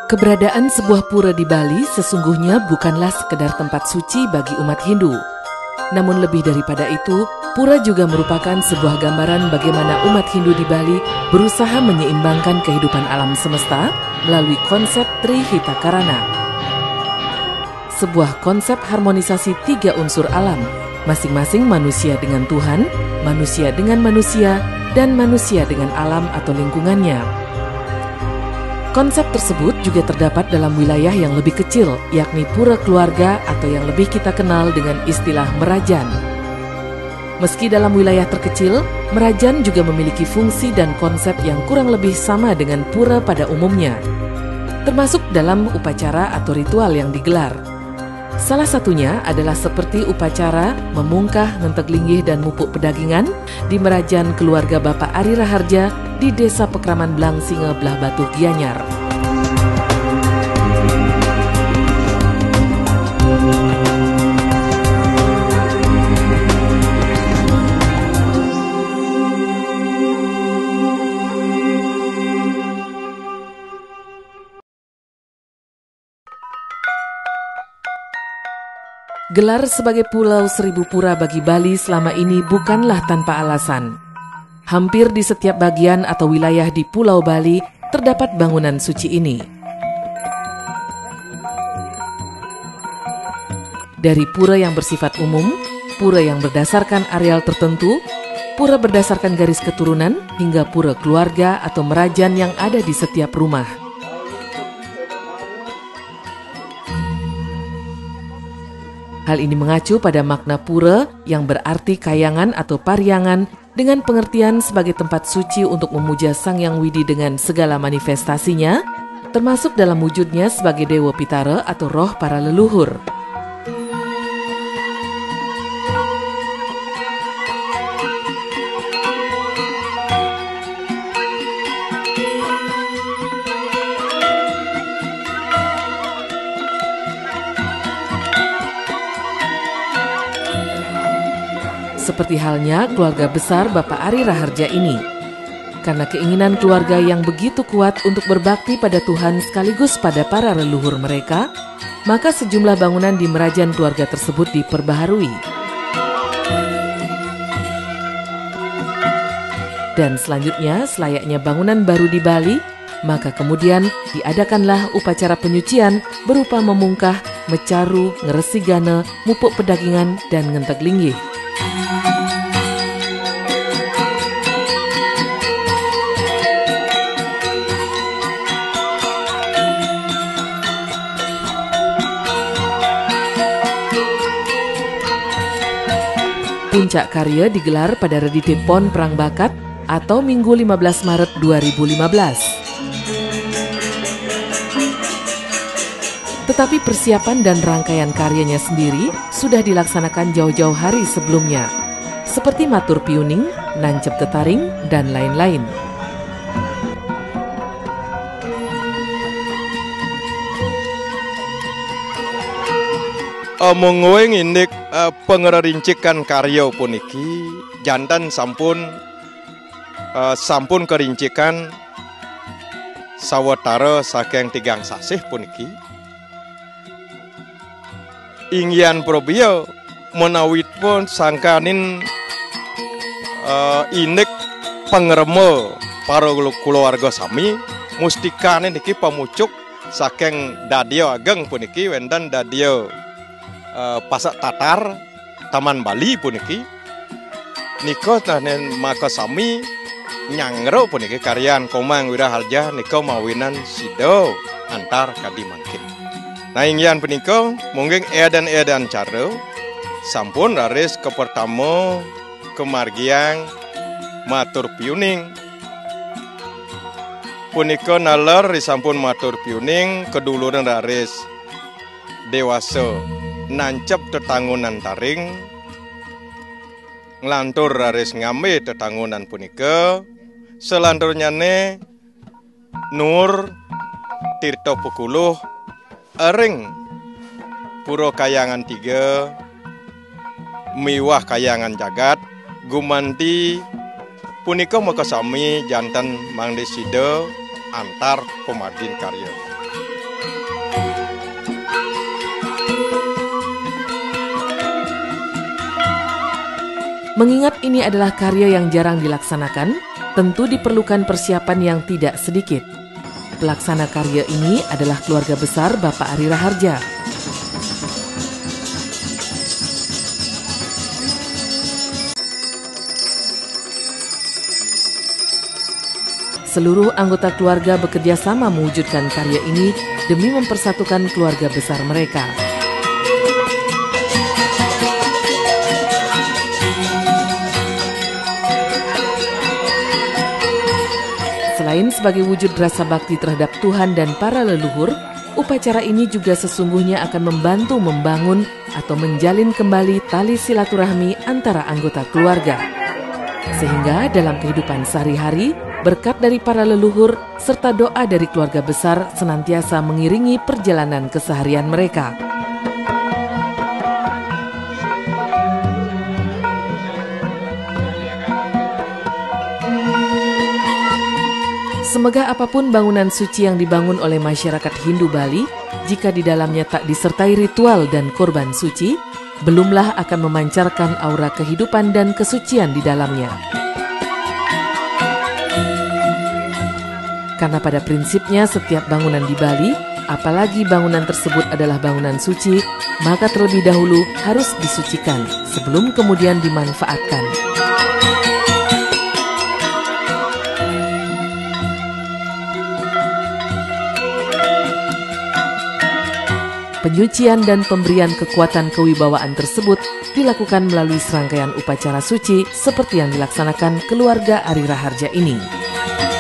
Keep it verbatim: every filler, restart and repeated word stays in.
Keberadaan sebuah pura di Bali sesungguhnya bukanlah sekedar tempat suci bagi umat Hindu. Namun lebih daripada itu, pura juga merupakan sebuah gambaran bagaimana umat Hindu di Bali berusaha menyeimbangkan kehidupan alam semesta melalui konsep Trihitakarana. Sebuah konsep harmonisasi tiga unsur alam, masing-masing manusia dengan Tuhan, manusia dengan manusia, dan manusia dengan alam atau lingkungannya. Konsep tersebut juga terdapat dalam wilayah yang lebih kecil, yakni pura keluarga atau yang lebih kita kenal dengan istilah merajan. Meski dalam wilayah terkecil, merajan juga memiliki fungsi dan konsep yang kurang lebih sama dengan pura pada umumnya, termasuk dalam upacara atau ritual yang digelar. Salah satunya adalah seperti upacara memungkah ngentek linggih dan mupuk pedagingan di merajan keluarga Bapak Ari Raharja di Desa Pekraman Blangsinge Belah Batu Gianyar. Gelar sebagai Pulau Seribu Pura bagi Bali selama ini bukanlah tanpa alasan. Hampir di setiap bagian atau wilayah di Pulau Bali terdapat bangunan suci ini. Dari pura yang bersifat umum, pura yang berdasarkan areal tertentu, pura berdasarkan garis keturunan, hingga pura keluarga atau merajan yang ada di setiap rumah. Hal ini mengacu pada makna pura yang berarti kayangan atau pariangan dengan pengertian sebagai tempat suci untuk memuja Sang Yang Widi dengan segala manifestasinya, termasuk dalam wujudnya sebagai Dewa Pitara atau roh para leluhur. Seperti halnya keluarga besar Bapak Ari Raharja ini. Karena keinginan keluarga yang begitu kuat untuk berbakti pada Tuhan sekaligus pada para leluhur mereka, maka sejumlah bangunan di merajan keluarga tersebut diperbaharui. Dan selanjutnya, selayaknya bangunan baru di Bali, maka kemudian diadakanlah upacara penyucian berupa memungkah, mecaru, ngeresi gana, mupuk pedagingan, dan ngentek linggih. Puncak karya digelar pada Redite Pon Perang Bakat atau Minggu lima belas Maret dua ribu lima belas. Tetapi persiapan dan rangkaian karyanya sendiri sudah dilaksanakan jauh-jauh hari sebelumnya, seperti matur piuning, nancep tetaring, dan lain-lain. Uh, Mengawing indik uh, pengerincikan karya puniki jantan sampun uh, sampun kerincikan sawetara saking tigang sasih puniki ingyan probio menawit pun sangkanin uh, indik pengremo para keluarga sami mustikane niki pamucuk saking dadio ageng puniki wendan dadio Uh, pasak Tatar Taman Bali puniki niko tanen maka sami nyangro puniki karyan Komang Wiraharja niko mawinan sido antar kadi mangkin. Nah ingyan puniko mungkin edan edan caro sampun raris ke pertama kemargiang matur piuning puniko nalar risampun matur piuning keduluran raris dewasa nancep tetangunan taring nglantur raris ngame tetangunan punika selanturnya ne nur tirto pukuluh ering puro kayangan tiga miwah kayangan jagat gumanti punika maka sami jantan mangdesida antar pemadin karya. Mengingat ini adalah karya yang jarang dilaksanakan, tentu diperlukan persiapan yang tidak sedikit. Pelaksana karya ini adalah keluarga besar Bapak Ari Raharja. Seluruh anggota keluarga bekerja sama mewujudkan karya ini demi mempersatukan keluarga besar mereka. Selain sebagai wujud rasa bakti terhadap Tuhan dan para leluhur, upacara ini juga sesungguhnya akan membantu membangun atau menjalin kembali tali silaturahmi antara anggota keluarga. Sehingga dalam kehidupan sehari-hari, berkat dari para leluhur serta doa dari keluarga besar senantiasa mengiringi perjalanan keseharian mereka. Semegah apapun bangunan suci yang dibangun oleh masyarakat Hindu Bali, jika di dalamnya tak disertai ritual dan korban suci, belumlah akan memancarkan aura kehidupan dan kesucian di dalamnya. Karena pada prinsipnya setiap bangunan di Bali, apalagi bangunan tersebut adalah bangunan suci, maka terlebih dahulu harus disucikan sebelum kemudian dimanfaatkan. Penyucian dan pemberian kekuatan kewibawaan tersebut dilakukan melalui serangkaian upacara suci seperti yang dilaksanakan keluarga Ari Raharja ini.